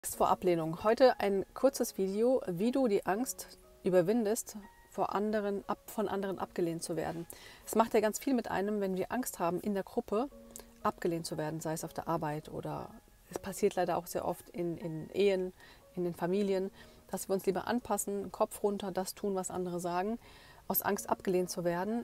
Angst vor Ablehnung. Heute ein kurzes Video, wie du die Angst überwindest, von anderen abgelehnt zu werden. Es macht ja ganz viel mit einem, wenn wir Angst haben, in der Gruppe abgelehnt zu werden, sei es auf der Arbeit oder es passiert leider auch sehr oft in Ehen, in den Familien, dass wir uns lieber anpassen, Kopf runter, das tun, was andere sagen, aus Angst abgelehnt zu werden,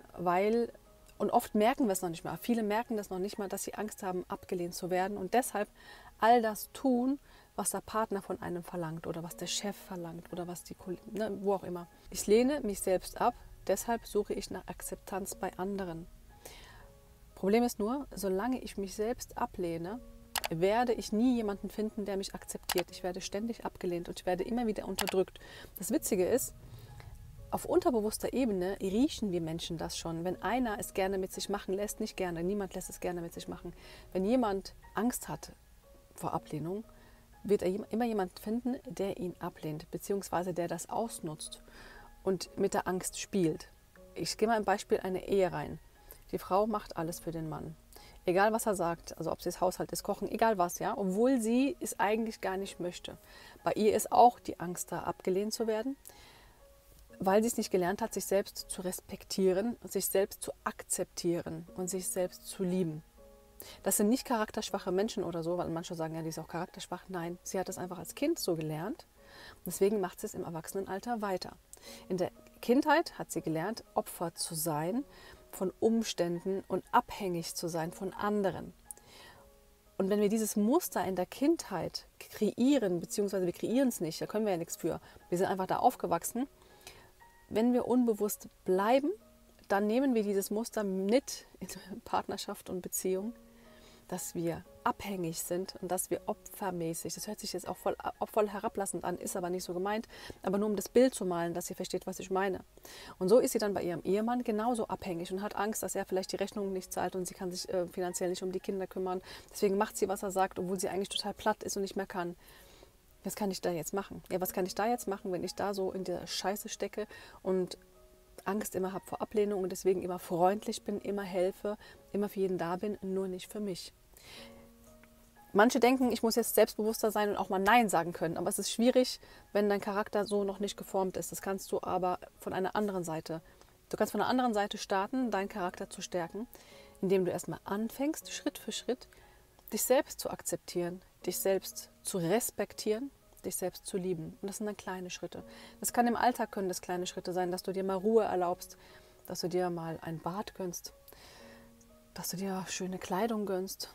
und oft merken wir es noch nicht mal. Viele merken das noch nicht mal, dass sie Angst haben, abgelehnt zu werden und deshalb all das tun, was der Partner von einem verlangt oder was der Chef verlangt oder was die Kollegen, wo auch immer. Ich lehne mich selbst ab, deshalb suche ich nach Akzeptanz bei anderen. Problem ist nur, solange ich mich selbst ablehne, werde ich nie jemanden finden, der mich akzeptiert. Ich werde ständig abgelehnt und ich werde immer wieder unterdrückt. Das Witzige ist, auf unterbewusster Ebene riechen wir Menschen das schon. Wenn einer es gerne mit sich machen lässt, nicht gerne, niemand lässt es gerne mit sich machen. Wenn jemand Angst hat vor Ablehnung, wird er immer jemanden finden, der ihn ablehnt, beziehungsweise der das ausnutzt und mit der Angst spielt. Ich gehe mal ein Beispiel eine Ehe rein. Die Frau macht alles für den Mann. Egal, was er sagt, also ob sie das Haushalt ist, kochen, egal was, ja, obwohl sie es eigentlich gar nicht möchte. Bei ihr ist auch die Angst da, abgelehnt zu werden, weil sie es nicht gelernt hat, sich selbst zu respektieren, sich selbst zu akzeptieren und sich selbst zu lieben. Das sind nicht charakterschwache Menschen oder so, weil manche sagen, ja, die ist auch charakterschwach. Nein, sie hat es einfach als Kind so gelernt. Deswegen macht sie es im Erwachsenenalter weiter. In der Kindheit hat sie gelernt, Opfer zu sein von Umständen und abhängig zu sein von anderen. Und wenn wir dieses Muster in der Kindheit kreieren, beziehungsweise wir kreieren es nicht, da können wir ja nichts für, wir sind einfach da aufgewachsen, wenn wir unbewusst bleiben, dann nehmen wir dieses Muster mit in Partnerschaft und Beziehung, dass wir abhängig sind und dass wir opfermäßig, das hört sich jetzt auch voll herablassend an, ist aber nicht so gemeint, aber nur um das Bild zu malen, dass ihr versteht, was ich meine. Und so ist sie dann bei ihrem Ehemann genauso abhängig und hat Angst, dass er vielleicht die Rechnung nicht zahlt und sie kann sich finanziell nicht um die Kinder kümmern. Deswegen macht sie, was er sagt, obwohl sie eigentlich total platt ist und nicht mehr kann. Was kann ich da jetzt machen? Ja, was kann ich da jetzt machen, wenn ich da so in der Scheiße stecke und Angst immer habe vor Ablehnung und deswegen immer freundlich bin, immer helfe, immer für jeden da bin, nur nicht für mich. Manche denken, ich muss jetzt selbstbewusster sein und auch mal Nein sagen können, aber es ist schwierig, wenn dein Charakter so noch nicht geformt ist. Das kannst du aber von einer anderen Seite. Du kannst von einer anderen Seite starten, deinen Charakter zu stärken, indem du erstmal anfängst, Schritt für Schritt, dich selbst zu akzeptieren, dich selbst zu respektieren, dich selbst zu lieben. Und das sind dann kleine Schritte. Das kann im Alltag können das kleine Schritte sein, dass du dir mal Ruhe erlaubst, dass du dir mal ein Bad gönnst, dass du dir schöne Kleidung gönnst.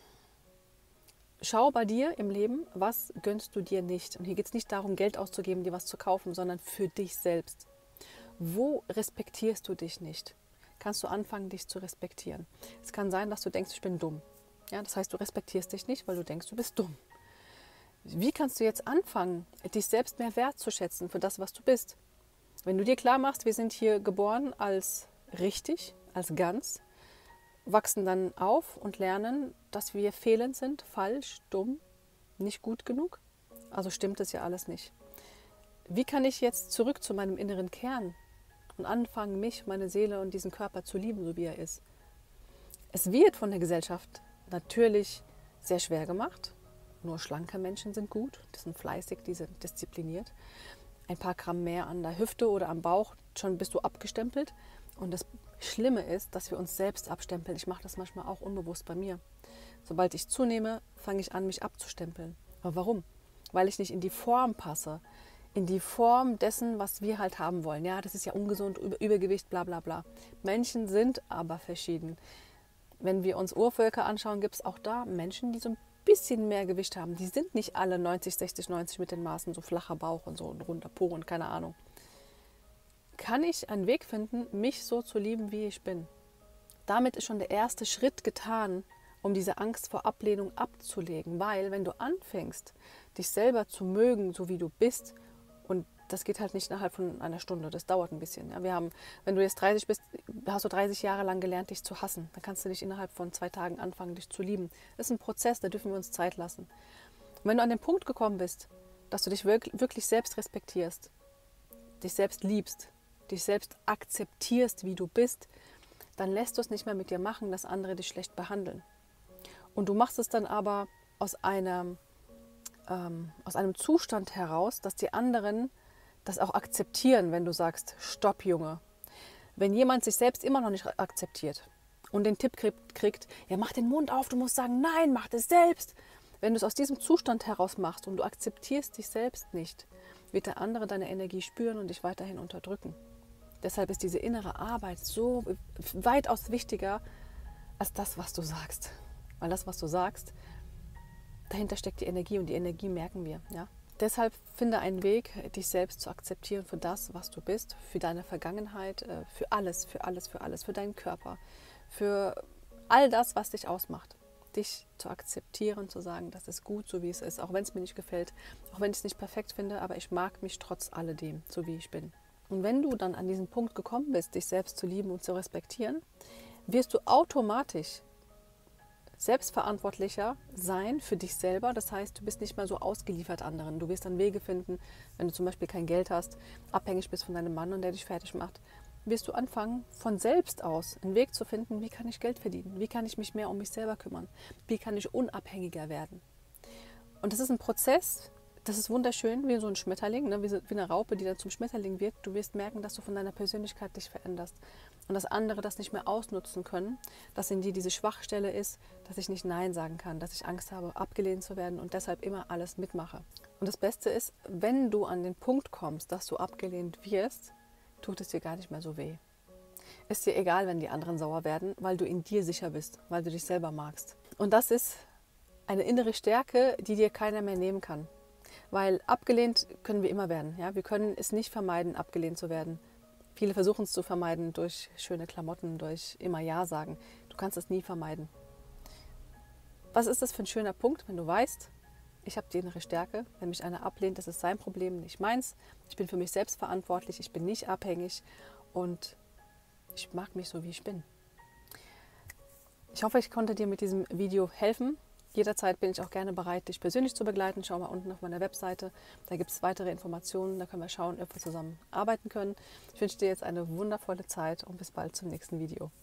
Schau bei dir im Leben, was gönnst du dir nicht. Und hier geht es nicht darum, Geld auszugeben, dir was zu kaufen, sondern für dich selbst. Wo respektierst du dich nicht? Kannst du anfangen, dich zu respektieren? Es kann sein, dass du denkst, ich bin dumm. Ja, das heißt, du respektierst dich nicht, weil du denkst, du bist dumm. Wie kannst du jetzt anfangen, dich selbst mehr wertzuschätzen für das, was du bist? Wenn du dir klar machst, wir sind hier geboren als richtig, als ganz, wachsen dann auf und lernen, dass wir fehlend sind, falsch, dumm, nicht gut genug. Also stimmt es ja alles nicht. Wie kann ich jetzt zurück zu meinem inneren Kern und anfangen, mich, meine Seele und diesen Körper zu lieben, so wie er ist? Es wird von der Gesellschaft natürlich sehr schwer gemacht. Nur schlanke Menschen sind gut, die sind fleißig, die sind diszipliniert. Ein paar Gramm mehr an der Hüfte oder am Bauch, schon bist du abgestempelt. Und das Schlimme ist, dass wir uns selbst abstempeln. Ich mache das manchmal auch unbewusst bei mir. Sobald ich zunehme, fange ich an, mich abzustempeln. Aber warum? Weil ich nicht in die Form passe. In die Form dessen, was wir halt haben wollen. Ja, das ist ja ungesund, Übergewicht, bla bla bla. Menschen sind aber verschieden. Wenn wir uns Urvölker anschauen, gibt es auch da Menschen, die so ein bisschen mehr Gewicht haben. Die sind nicht alle 90, 60, 90 mit den Maßen, so flacher Bauch und so ein runder Po und keine Ahnung. Kann ich einen Weg finden, mich so zu lieben, wie ich bin? Damit ist schon der erste Schritt getan, um diese Angst vor Ablehnung abzulegen. Weil wenn du anfängst, dich selber zu mögen, so wie du bist, und das geht halt nicht innerhalb von einer Stunde, das dauert ein bisschen. Ja, wenn du jetzt 30 bist, hast du 30 Jahre lang gelernt, dich zu hassen. Dann kannst du nicht innerhalb von 2 Tagen anfangen, dich zu lieben. Das ist ein Prozess, da dürfen wir uns Zeit lassen. Und wenn du an den Punkt gekommen bist, dass du dich wirklich selbst respektierst, dich selbst liebst, dich selbst akzeptierst, wie du bist, dann lässt du es nicht mehr mit dir machen, dass andere dich schlecht behandeln. Und du machst es dann aber aus einer aus einem Zustand heraus, dass die anderen das auch akzeptieren, wenn du sagst, stopp Junge. Wenn jemand sich selbst immer noch nicht akzeptiert und den Tipp kriegt, ja mach den Mund auf, du musst sagen, nein, mach das selbst. Wenn du es aus diesem Zustand heraus machst und du akzeptierst dich selbst nicht, wird der andere deine Energie spüren und dich weiterhin unterdrücken. Deshalb ist diese innere Arbeit so weitaus wichtiger als das, was du sagst. Weil das, was du sagst, dahinter steckt die Energie und die Energie merken wir. Ja? Deshalb finde einen Weg, dich selbst zu akzeptieren für das, was du bist, für deine Vergangenheit, für alles, für deinen Körper, für all das, was dich ausmacht. Dich zu akzeptieren, zu sagen, das ist gut, so wie es ist, auch wenn es mir nicht gefällt, auch wenn ich es nicht perfekt finde, aber ich mag mich trotz alledem, so wie ich bin. Und wenn du dann an diesen Punkt gekommen bist, dich selbst zu lieben und zu respektieren, wirst du automatisch selbstverantwortlicher sein für dich selber. Das heißt, du bist nicht mehr so ausgeliefert anderen. Du wirst dann Wege finden, wenn du zum Beispiel kein Geld hast, abhängig bist von deinem Mann und der dich fertig macht, wirst du anfangen, von selbst aus einen Weg zu finden, wie kann ich Geld verdienen, wie kann ich mich mehr um mich selber kümmern, wie kann ich unabhängiger werden. Und das ist ein Prozess, das ist wunderschön, wie so ein Schmetterling, ne? Wie eine Raupe, die dann zum Schmetterling wird. Du wirst merken, dass du von deiner Persönlichkeit dich veränderst und dass andere das nicht mehr ausnutzen können, dass in dir diese Schwachstelle ist, dass ich nicht Nein sagen kann, dass ich Angst habe, abgelehnt zu werden und deshalb immer alles mitmache. Und das Beste ist, wenn du an den Punkt kommst, dass du abgelehnt wirst, tut es dir gar nicht mehr so weh. Ist dir egal, wenn die anderen sauer werden, weil du in dir sicher bist, weil du dich selber magst. Und das ist eine innere Stärke, die dir keiner mehr nehmen kann. Weil abgelehnt können wir immer werden. Ja? Wir können es nicht vermeiden, abgelehnt zu werden. Viele versuchen es zu vermeiden durch schöne Klamotten, durch immer Ja sagen. Du kannst es nie vermeiden. Was ist das für ein schöner Punkt, wenn du weißt, ich habe die innere Stärke. Wenn mich einer ablehnt, das ist sein Problem, nicht meins. Ich bin für mich selbst verantwortlich, ich bin nicht abhängig und ich mag mich so, wie ich bin. Ich hoffe, ich konnte dir mit diesem Video helfen. Jederzeit bin ich auch gerne bereit, dich persönlich zu begleiten. Schau mal unten auf meiner Webseite, da gibt es weitere Informationen. Da können wir schauen, ob wir zusammen arbeiten können. Ich wünsche dir jetzt eine wundervolle Zeit und bis bald zum nächsten Video.